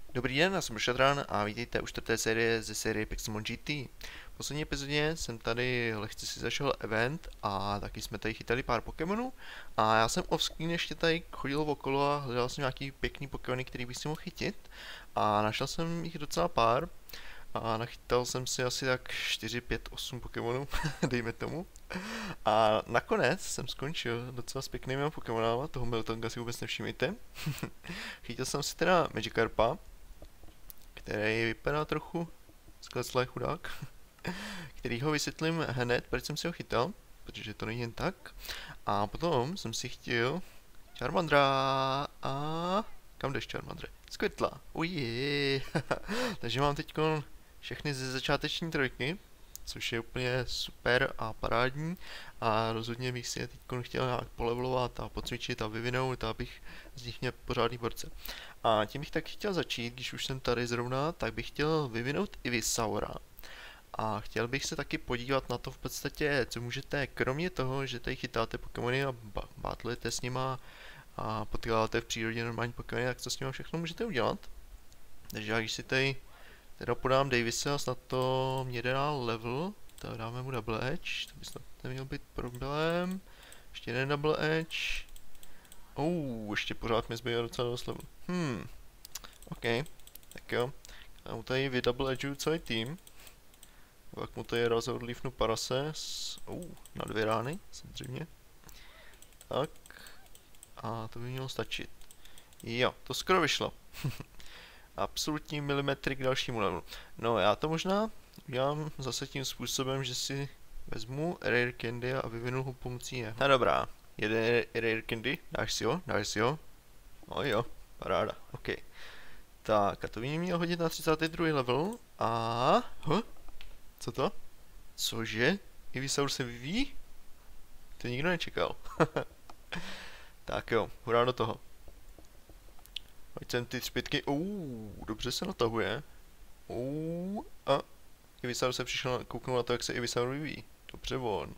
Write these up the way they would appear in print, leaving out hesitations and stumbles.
Dobrý den, já jsem Šadran a vítejte u čtvrté série ze série Pixelmon GT. V poslední epizodě jsem tady lehce si zašel event a taky jsme tady chytali pár Pokémonů a já jsem offscreen ještě tady chodil okolo a hledal jsem nějaký pěkný Pokémony, který bych si mohl chytit a našel jsem jich docela pár a nachytal jsem si asi tak 4, 5, 8 Pokémonů, dejme tomu. A nakonec jsem skončil docela s pěknými Pokémonama, toho Miltonga si vůbec nevšimejte. Chytil jsem si teda Magikarpa, který vypadá trochu skleslý chudák, který ho vysvětlím hned, proč jsem si ho chytal, protože to není jen tak. A potom jsem si chtěl Charmandra a... Kam jdeš, Charmandre? Squirtla, ujej. Takže mám teď všechny ze začáteční trojky, což je úplně super a parádní a rozhodně bych si je teď chtěl nějak polevelovat a pocvičit a vyvinout, abych z nich měl pořádný borce. A tím bych tak chtěl začít, když už jsem tady zrovna, tak bych chtěl vyvinout Ivysaura. A chtěl bych se taky podívat na to v podstatě, co můžete, kromě toho, že tady chytáte Pokémony a battlujete s nima a potkáváte v přírodě normální Pokémony, tak co s nima všechno můžete udělat. Takže já když si tady teda podám Davise a snad to mě dá level, tak dáme mu double edge, to by snad neměl být problém. Ještě jeden double edge. Ještě pořád mi zbývá docela dost level. OK, tak jo. Já mu tady vydouble edgeuju celý tým. Pak mu tady raz odlífnu Parase na 2 rány, samozřejmě. Tak. A to by mělo stačit. Jo, to skoro vyšlo. Absolutní milimetry k dalšímu levelu. No, já to možná udělám zase tím způsobem, že si vezmu Rare Candy a vyvinu ho pomocí jeho. No dobrá, jeden Rare Candy, dáš si ho. No jo, paráda, OK. Tak, a to by mě měl hodit na 32. level a... Co to? Cože? Ivysaur se vyvíjí? To nikdo nečekal. Tak jo, hurá do toho. Pojď sem ty třpětky. Dobře se natahuje. A Ivysaur se přišel kouknout na to, jak se Ivysaur vyvíjí. Dobře von.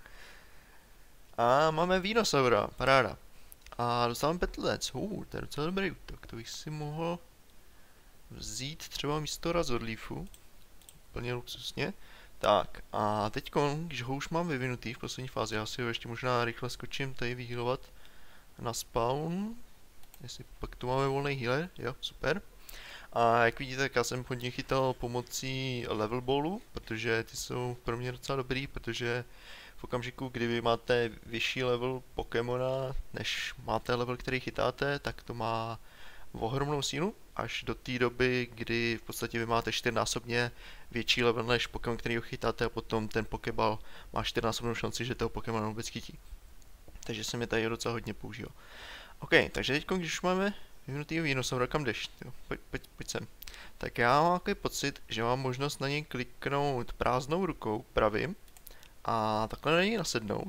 A máme Venusaura, paráda. A dostáváme Petlec. To je docela dobrý útok. To bych si mohl vzít třeba místo Razorleafu. Plně luxusně. Tak, a teď, když ho už mám vyvinutý v poslední fázi, já si ho ještě možná rychle skočím tady vyhealovat na spawn. Jestli pak tu máme volný healer, jo, super. A jak vidíte, tak já jsem hodně chytal pomocí level ballu, protože ty jsou pro mě docela dobrý, protože v okamžiku, kdy vy máte vyšší level Pokémona, než máte level, který chytáte, tak to má ohromnou sílu, až do té doby, kdy v podstatě vy máte 4násobně větší level než Pokémon, který ho chytáte a potom ten Pokéball má 4násobnou šanci, že toho Pokémona vůbec chytí. Takže se mi tady docela hodně používá. OK, takže teď, když už máme vyvinutýho Venusaura, kam jdeš? Pojď sem. Tak já mám takový pocit, že mám možnost na něj kliknout prázdnou rukou pravým a takhle na něj nasednout.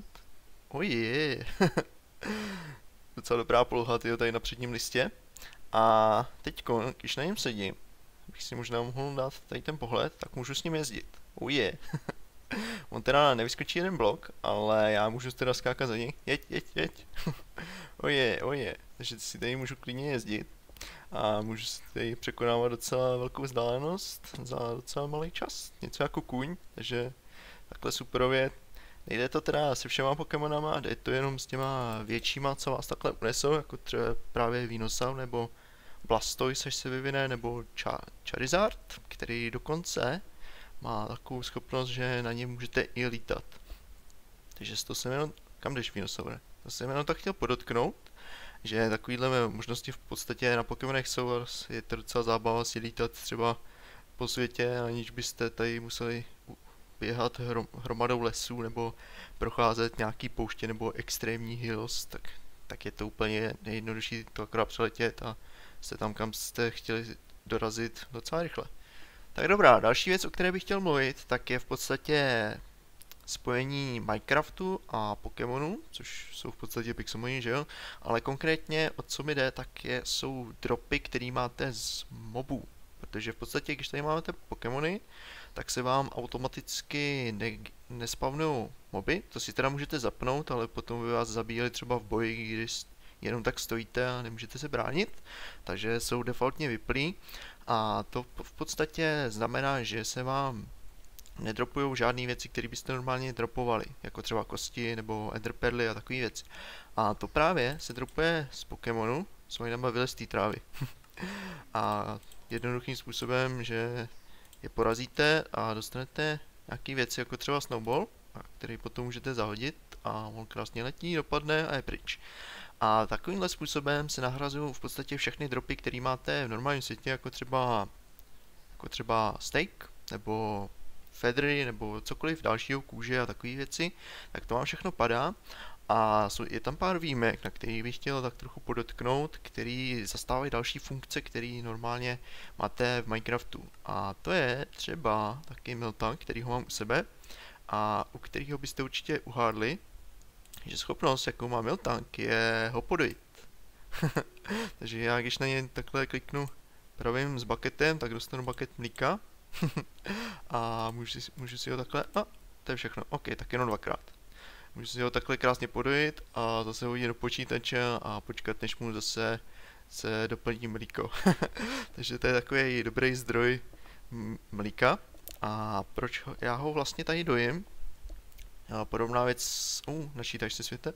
Docela dobrá poloha, tyjo, tady na předním listě. A teď, když na něm sedím, bych si možná mohl dát tady ten pohled, tak můžu s ním jezdit. On teda nevyskočí jeden blok, ale já můžu teda skákat za něj. Jeď. Takže si tady můžu klidně jezdit. A můžu si tady překonávat docela velkou vzdálenost za docela malý čas. Něco jako kůň, takže takhle superově. Nejde to teda se všema Pokémonama, jde to jenom s těma většíma, co vás takhle unesou, jako třeba právě Venusaur nebo Blastoise, až se vyvine, nebo Charizard, který dokonce má takovou schopnost, že na něm můžete i lítat. Takže to jsem jenom... Kam jdeš, Venusaure? To jsem jenom tak chtěl podotknout, že takovýhle možnosti v podstatě na Pokémonech jsou, je to docela zábava si lítat třeba po světě, aniž byste tady museli běhat hromadou lesů nebo procházet nějaký pouště nebo extrémní hills, tak je to úplně nejjednodušší to akorát přeletět a jste tam, kam jste chtěli dorazit docela rychle. Tak dobrá, další věc, o které bych chtěl mluvit, tak je v podstatě spojení Minecraftu a Pokémonů, což jsou v podstatě Pixelmoni, že jo? Ale konkrétně, o co mi jde, tak jsou dropy, které máte z mobů. Protože v podstatě, když tady máte Pokémony, tak se vám automaticky nespavnují moby. To si teda můžete zapnout, ale potom by vás zabíjeli třeba v boji, když jenom tak stojíte a nemůžete se bránit. Takže jsou defaultně vyplý. A to v podstatě znamená, že se vám nedropujou žádné věci, které byste normálně dropovali, jako třeba kosti nebo enderperly a takové věci. A to právě se dropuje z Pokémonu, co mají tam vylez té trávy. A jednoduchým způsobem, že je porazíte a dostanete nějaké věci, jako třeba snowball, který potom můžete zahodit a on krásně letí, dopadne a je pryč. A takovýmhle způsobem se nahrazují v podstatě všechny dropy, které máte v normálním světě, jako třeba steak, nebo feathery, nebo cokoliv dalšího, kůže a takové věci, tak to vám všechno padá. A je tam pár výjimek, na který bych chtěl tak trochu podotknout, který zastávají další funkce, které normálně máte v Minecraftu. A to je třeba taky Miltank, který ho mám u sebe a u kterého byste určitě uhádli, že schopnost, jakou má Miltank, je ho podojit. Takže já, když na něj takhle kliknu pravým s bucketem, tak dostanu bucket mlíka. A můžu si ho takhle, to je všechno, ok, tak jenom dvakrát. Můžu si ho takhle krásně podojit a zase hodit do počítače a počkat, než mu zase se doplní mlíko. Takže to je takový dobrý zdroj mlíka. A proč já ho vlastně tady dojím? Podobná věc, načítaš si světe?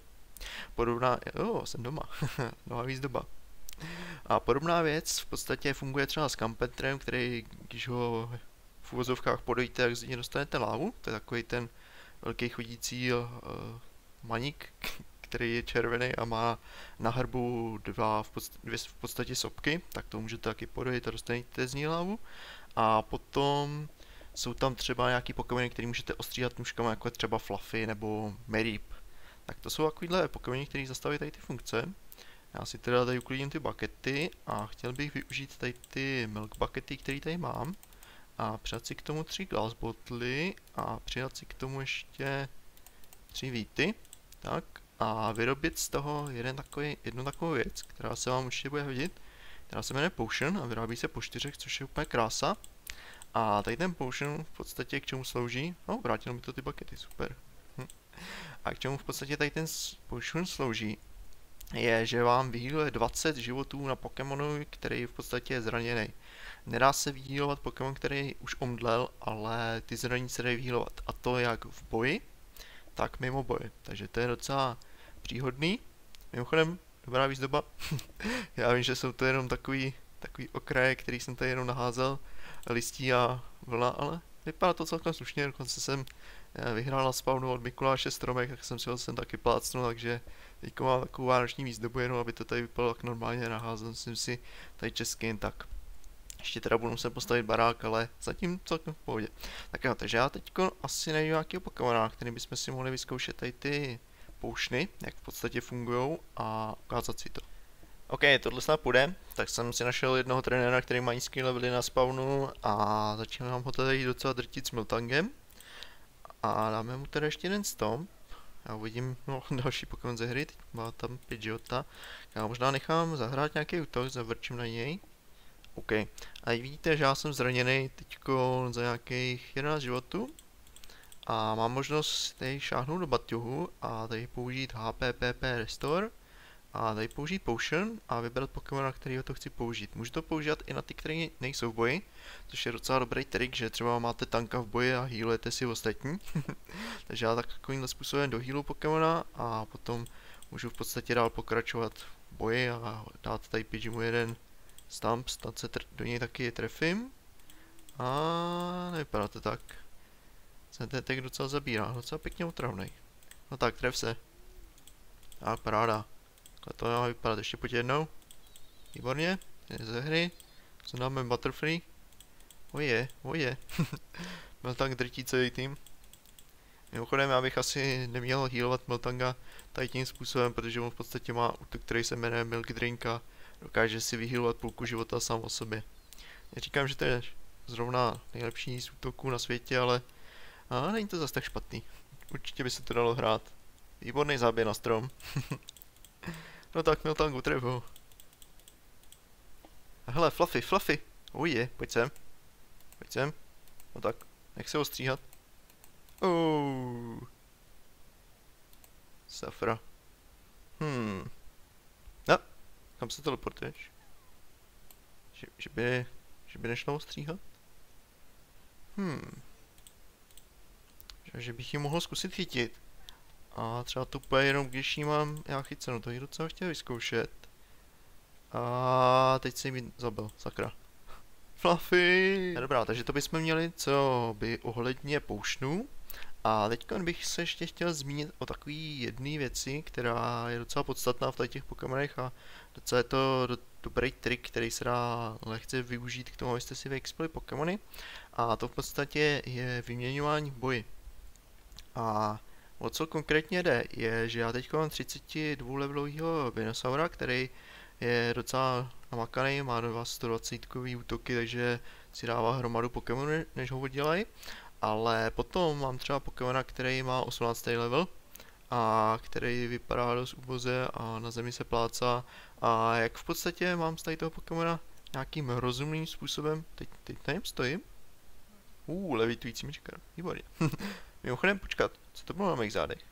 Jsem doma, nová výzdoba. A podobná věc v podstatě funguje třeba s Campetrem, který, když ho v uvozovkách podojíte, tak z něj dostanete lávu. To je takový ten velký chodící maník, který je červený a má na hrbu dvě v podstatě sopky, tak to můžete taky podojit a dostanete z ní lávu. A potom jsou tam třeba nějaký Pokémony, který můžete ostříhat nůžkama, jako je třeba Fluffy nebo Mareep. Tak to jsou takovýhle Pokémony, který zastaví tady ty funkce. Já si teda tady uklidím ty buckety a chtěl bych využít tady ty milk buckety, které tady mám. A přidat si k tomu 3 glass botly a přidat si k tomu ještě 3 víty. Tak a vyrobit z toho jednu takovou věc, která se vám určitě bude hodit, která se jmenuje Potion a vyrábí se po 4, což je úplně krása. A tady ten Potion v podstatě k čemu slouží? Vrátilo mi to ty buckety, super. A k čemu v podstatě tady ten Potion slouží, je, že vám vyhýluje 20 životů na Pokémonu, který v podstatě je zraněný. Nedá se vyhýlovat Pokémon, který už omdlel, ale ty zranění se dají vyhýlovat. A to jak v boji, tak mimo boje. Takže to je docela příhodný. Mimochodem, dobrá výzdoba. Já vím, že jsou to jenom takový okraje, který jsem tady jenom naházel, listí a vlna, ale vypadá to celkem slušně. Dokonce jsem vyhrál na spawnu od Mikuláše stromek, tak jsem si ho sem taky plácnul, takže teďko mám takovou vánoční výzdobu, jenom aby to tady vypadalo tak normálně naházel jsem si tady český jen tak. Ještě teda budu muset postavit barák, ale zatím celkem v pohodě. Tak jo, takže já teďko asi najdu nějakého Pokémona, který bychom si mohli vyzkoušet tady ty poušny, jak v podstatě fungujou a ukázat si to. Ok, tohle snad půjde, tak jsem si našel jednoho trenéra, který má nízký levely na spawnu a začínám ho tady docela drtit s Miltangem. A dáme mu teda ještě jeden stomp. Já uvidím další Pokémon ze hry, teď má tam Pidgeota. Já možná nechám zahrát nějaký útok, zavrčím na něj. OK. A vidíte, že já jsem zraněný teďko za nějakých 11 životů. A mám možnost tady šáhnout do baťohu a tady použít HPPP Restore. A tady použít Potion a vybrat Pokémona, kterýho to chci použít. Můžu to používat i na ty, které nejsou v boji, což je docela dobrý trik, že třeba máte tanka v boji a healujete si ostatní. Takže já takovýmhle způsobem dohealu Pokémona a potom můžu v podstatě dál pokračovat v boji a dát tady Pidgeymu jeden stamp, snad se do něj taky trefím. A nevypadá to tak. Se ten tak docela zabírá, docela pěkně otravnej. No tak, tref se. A paráda. A to má vypadat ještě pojď jednou. Výborně, je ze hry. Co dáme Butterfree? Oje. Miltank drtí celý tým. Mimochodem, já bych asi neměl healovat Miltanga tady tím způsobem, protože on v podstatě má útok, který se jmenuje Milk Drink a dokáže si vyhealovat půlku života sám o sobě. Neříkám, že to je zrovna nejlepší z útoků na světě, ale není to zas tak špatný. Určitě by se to dalo hrát. Výborný záběr na strom. No tak, Miltangu, tref ho. A hele, Fluffy. Oje, pojď sem. No tak, nech se ho stříhat. Safra. Kam se teleportuješ? Že Že by nešlo ostříhat? Že bych ji mohl zkusit chytit. A třeba to bude jenom, když ji mám já chyceno, to je docela chtěl vyzkoušet. A teď jsem ji zabil, sakra. Fluffy! Dobrá, takže to bychom měli, co by ohledně poušnů. A teď bych se ještě chtěl zmínit o takové jedné věci, která je docela podstatná v těch Pokémonech a docela je to dobrý trik, který se dá lehce využít k tomu, abyste si vyexpili Pokémony. A to v podstatě je vyměňování v boji. A o co konkrétně jde, je, že já teď mám 32 levelového Venusaura, který je docela namakaný, má 120 útoky, takže si dává hromadu Pokémonů, než ho oddělají. Ale potom mám třeba Pokémona, který má 18. level a který vypadá dost uboze a na zemi se plácá. A jak v podstatě mám z toho Pokémona nějakým rozumným způsobem, teď na něm stojím. Levitující Magikarp, výborně. Mimochodem, počkat, co to bylo na mých zádech?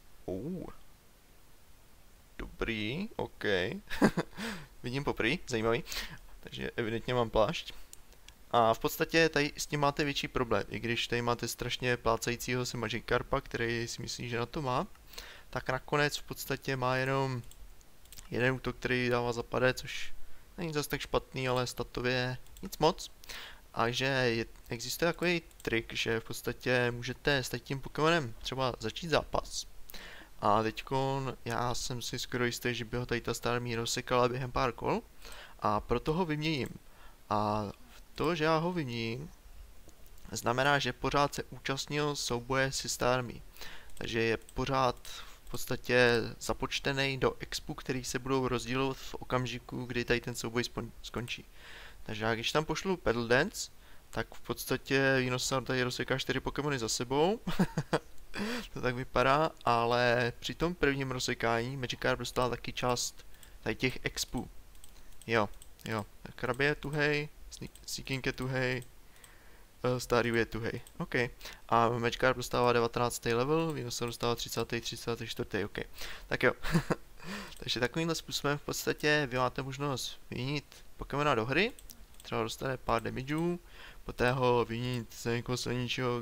Dobrý, OK. Vidím poprvé, zajímavý. Takže evidentně mám plášť. A v podstatě tady s tím máte větší problém, i když tady máte strašně plácajícího se Magikarpa, který si myslí, že na to má, tak nakonec v podstatě má jenom jeden útok, který dává zapade, což není zase tak špatný, ale statově nic moc. A že existuje takový trik, že v podstatě můžete s tím Pokémonem třeba začít zápas. A teďkon já jsem si skoro jistý, že by ho tady ta Starmie rozsekala během pár kol. A proto ho vyměním. A to, že já ho vyměním, znamená, že pořád se účastnil souboje si Starmie. Takže je pořád v podstatě započtený do expu, který se budou rozdělovat v okamžiku, kdy tady ten souboj skončí. Takže já když tam pošlu Petal Dance, tak v podstatě Venusaur tady rozseká 4 Pokémony za sebou. To tak vypadá, ale při tom prvním rozsekání Magikarp dostal taky část tady těch expů. Jo. Krabě je tuhej, Seaking je tuhej, Staryu je tuhej. OK. A Magikarp dostává 19. level, Venusaur dostává 30. 34. OK. Tak jo. Takže takovýmhle způsobem v podstatě vy máte možnost vyměnit Pokémona do hry, třeba dostane pár damageů, poté ho vyměnit za někoho silnějšího,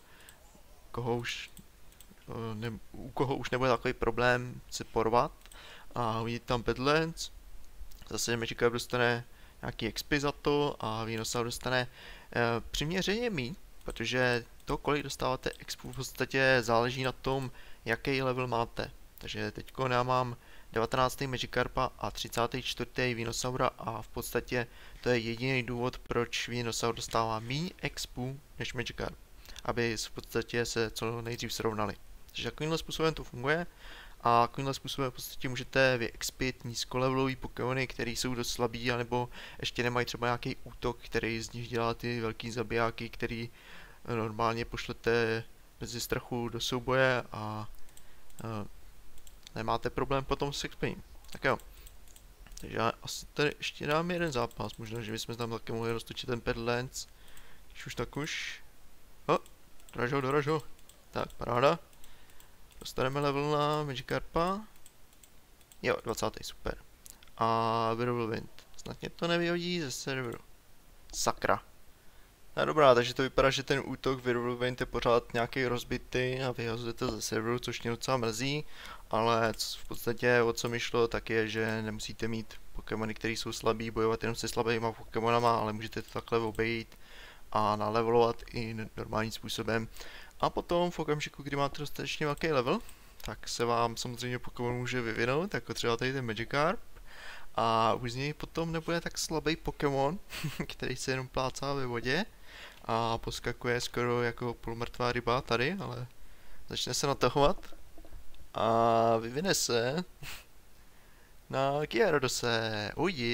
u koho už nebude takový problém se porvat a uvidíte tam Badlands. Zase Magikarp dostane nějaký XP za to a Venusaur dostane přiměřeně míň, protože to, kolik dostáváte XP, v podstatě záleží na tom, jaký level máte. Takže teďko já mám 19. Magikarpa a 34. Venusaura a v podstatě to je jediný důvod, proč Venusaur dostává míň XP než Magikarp, aby v podstatě se co nejdřív srovnali. Takže takovýmhle způsobem to funguje a takovýmhle způsobem v podstatě můžete vyexpit nízkolevelový Pokémony, který jsou dost slabí, anebo ještě nemají třeba nějaký útok, který z nich dělá ty velký zabijáky, který normálně pošlete bez strachu do souboje a nemáte problém potom s XPím. Tak jo. Takže já asi tady ještě dám jeden zápas, možná, že bychom tam taky mohli roztočit ten Badlands. Když už tak už. Doraž ho. Tak, paráda. Dostaneme level na Magikarpa. Jo, 20. super. A Whirlwind. Snad mě to nevyhodí ze serveru. Sakra. No dobrá, takže to vypadá, že ten útok Whirlwind je pořád nějaký rozbitý a vyhazujete ze serveru, což mě docela mrzí. Ale v podstatě o co mi šlo, tak je, že nemusíte mít Pokémony, které jsou slabý, bojovat jenom se slabýma Pokémonama, ale můžete to takhle obejít a nalevelovat i normálním způsobem. A potom v okamžiku, kdy máte dostatečně velký level, tak se vám samozřejmě Pokémon může vyvinout, jako třeba tady ten Magikarp. A už z něj potom nebude tak slabý Pokémon, který se jenom plácá ve vodě a poskakuje skoro jako polomrtvá ryba tady, ale začne se natahovat a vyvine se na Gyaradose.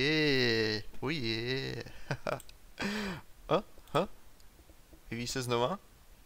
Oje. Vyvíjí se znova.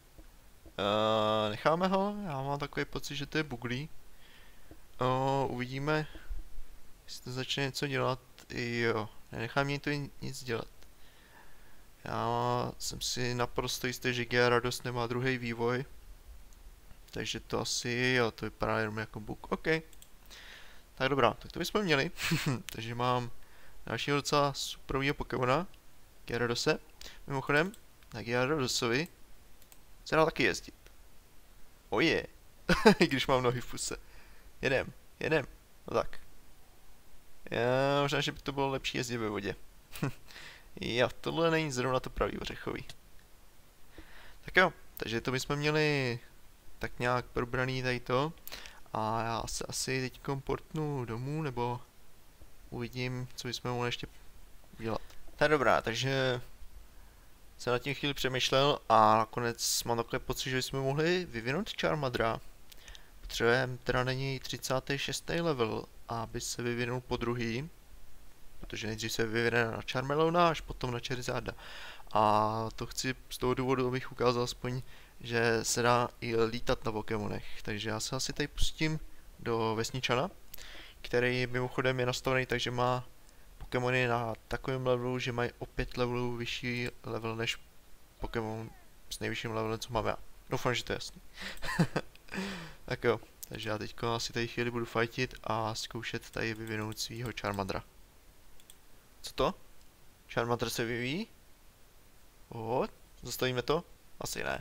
Necháme ho, já mám takový pocit, že to je buglý. Uvidíme, jestli to začne něco dělat. Jo, nenechám mě to nic dělat. Já jsem si naprosto jistý, že Gyarados nemá druhý vývoj. Takže to asi, jo, to vypadá jenom jako bug. OK. Tak dobrá, tak to bychom měli. Takže mám dalšího docela superovýho Pokémona. Gyaradose. Mimochodem, na Gyaradosovi se dá taky jezdit. Oje. Když mám nohy v puse. Jedem. No tak. Já možná, že by to bylo lepší jezdit ve vodě. Jo, tohle není zrovna to pravý ořechový. Tak jo, takže to bychom měli tak nějak probraný tady to. A já se asi teď portnu domů, nebo uvidím, co bychom mohli ještě udělat. Tak dobrá, takže jsem nad tím chvíli přemýšlel a nakonec mám takové pocit, že bychom mohli vyvinout Charmadra. Potřebujeme teda není 36. level, aby se vyvinul po druhý. Protože nejdřív se vyvine na Charmelona, až potom na Charizarda. A to chci z toho důvodu, abych ukázal aspoň, že se dá i lítat na Pokémonech. Takže já se asi tady pustím do Vesničana, který mimochodem je nastavený tak, že má Pokémony na takovém levelu, že mají o 5 levelů vyšší level než Pokémon s nejvyšším levelem, co mám já. Doufám, že to je jasný. Tak jo, takže já teďko asi tady chvíli budu fightit a zkoušet tady vyvinout svýho Charmandra. Co to? Charmander se vyvíjí? Zastavíme to? Asi ne.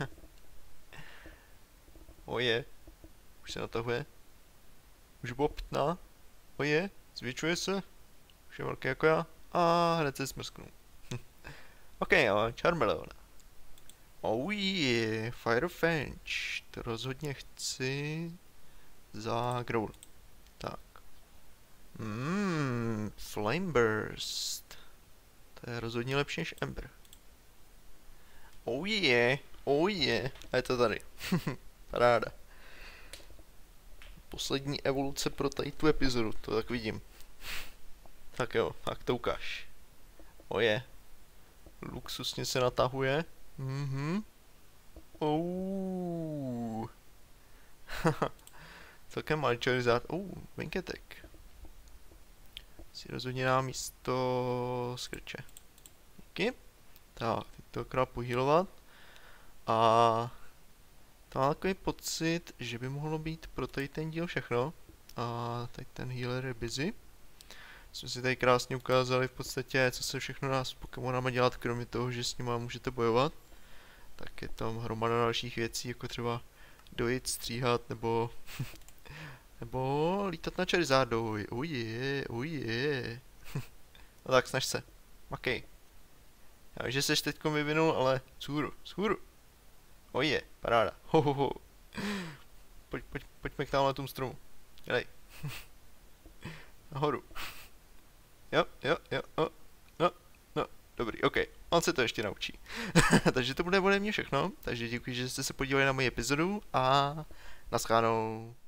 Oje. Už se natahuje. Už bylo pitná. Oje. Zvětšuje se. Už je velký jako já. A hned se smrsknu. Ok, jo, Charmeleona. Oh yeah, Firefang. To rozhodně chci za Growl. Tak. Flame Burst. To je rozhodně lepší než Ember. Oh yeah. A je to tady. Paráda. Poslední evoluce pro tady tu epizodu, to tak vidím. Tak jo, tak to ukáž. Oje. Luxusně se natahuje. Celkem malý Charizard. Venketek. Si rozhodně dá místo Skrče. Díky. Tak, teď to akorát pohýlovat. A to mám takový pocit, že by mohlo být pro tady ten díl všechno. A tady ten healer je busy. Jsme si tady krásně ukázali v podstatě, co se všechno dá s Pokémonama dělat, kromě toho, že s nima můžete bojovat. Tak je tam hromada dalších věcí, jako třeba dojít, stříhat, nebo nebo lítat na Charizardovi. Oje. No tak, snaž se. Makej. Já vím, že seš teďko vyvinul, ale vzhůru. Oje, paráda. Ho. Pojďme k tamhle tomu stromu. Dělej. Nahoru. Jo. No, dobrý, ok. On se to ještě naučí. Takže to bude ode mě všechno. Takže děkuji, že jste se podívali na moji epizodu a naschledanou.